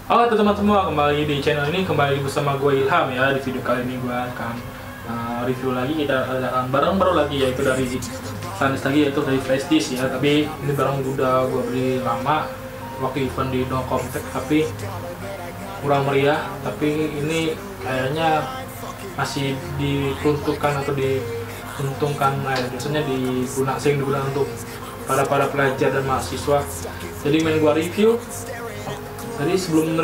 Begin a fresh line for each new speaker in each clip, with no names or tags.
Halo teman-teman semua, kembali di channel ini, kembali bersama gue Ilham ya. Di video kali ini gue akan review lagi, kita akan barang baru lagi, yaitu dari Sandisk lagi, yaitu dari Flash Disk ya. Tapi ini barang udah gue beli lama waktu event di No Contact, tapi kurang meriah. Tapi ini kayaknya masih diperuntukkan atau diuntungkan, biasanya sering digunakan untuk para pelajar dan mahasiswa. Jadi main gue review. Jadi sebelum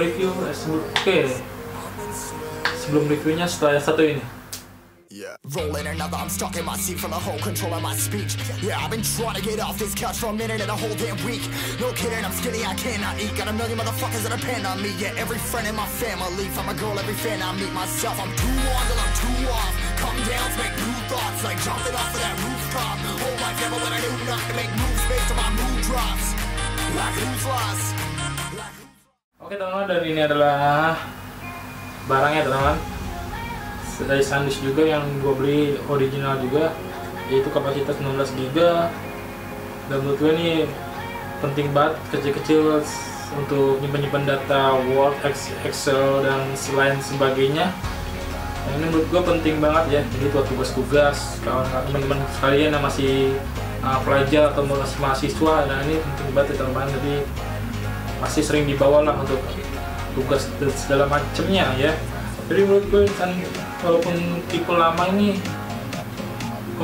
reviewnya setelah yang satu ini.
Rolling another, I'm stuck in my seat from the whole control of my speech. Yeah, I've been trying to get off this couch for a minute and a whole damn week. No kidding, I'm skinny, I cannot eat. Got a million motherfuckers that depend on me. Yeah, every friend in my family, from a girl, every fan I meet myself. I'm too on till I'm too off. Come down to make new thoughts, like jumping off of that rooftop. Whole life never when I knew not to make moves based on my mood drops. Like who's lost?
Oke teman-teman, dan ini adalah barangnya teman-teman, dari Sandisk juga yang gue beli original juga, yaitu kapasitas 16 GB. Dan menurut gue ini penting banget, kecil-kecil untuk nyimpan data Word, Excel dan selain sebagainya. Nah, ini menurut gue penting banget ya, jadi buat tugas-tugas kawan-kawan teman-teman sekalian yang masih pelajar atau masih mahasiswa. Nah ini penting banget ya teman-teman, jadi masih sering dibawa lah untuk tugas dan segala macemnya ya. Jadi menurut gue kan, walaupun tipe lama ini, gue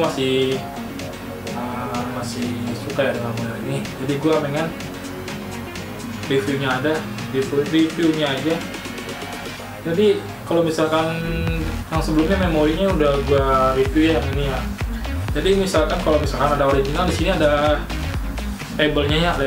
masih suka ya dengan model ini. Jadi gue pengen reviewnya aja. Jadi kalau misalkan yang sebelumnya memorinya udah gue review ya, yang ini ya. Jadi misalkan kalau misalkan ada original, di sini ada labelnya ya,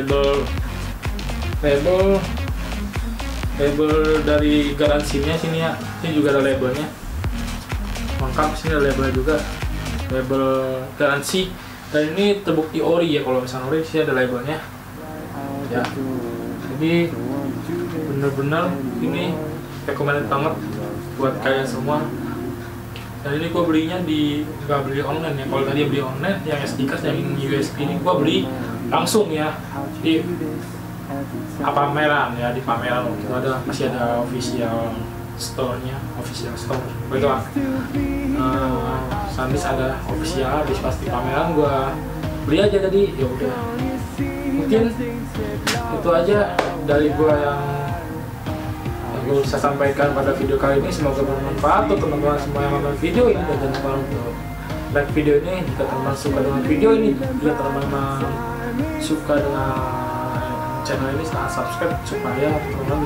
label dari garansinya sini ya. Ini juga ada labelnya lengkap, sini ada labelnya juga, label garansi. Dan ini terbukti ori ya, kalau misalnya ori sini ada labelnya ya. Jadi bener-bener ini recommended banget buat kalian semua. Dan ini gua belinya nggak beli online ya. Kalau tadi beli online yang SD card yang USB, ini gua beli langsung ya di pameran ya, di pameran itu masih ada official store-nya, official store. Begitu lah. Sandisk ada official, di pasti pameran gua beli aja tadi. Ya udah. Mungkin itu aja dari gua yang gue bisa sampaikan pada video kali ini. Semoga bermanfaat untuk teman-teman semua yang nonton video ini, dan jangan lupa untuk like video ini jika teman-teman suka dengan video ini. Jika teman-teman suka dengan channel ini, silahkan subscribe supaya teman-teman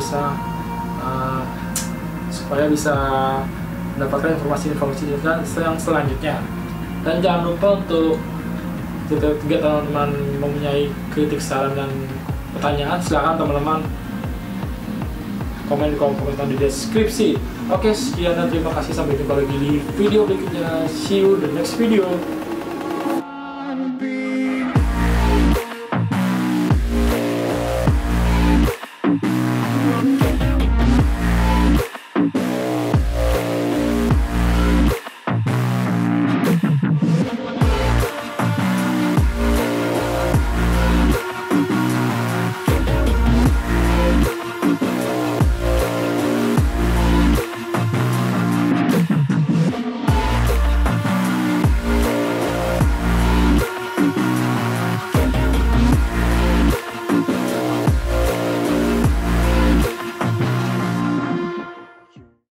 bisa mendapatkan informasi-informasi yang selanjutnya. Dan jangan lupa untuk jika teman-teman mempunyai kritik, saran dan pertanyaan, silahkan teman-teman komen di kolom komentar di deskripsi. Oke, sekian dan terima kasih, sampai jumpa lagi di video berikutnya. See you the next video.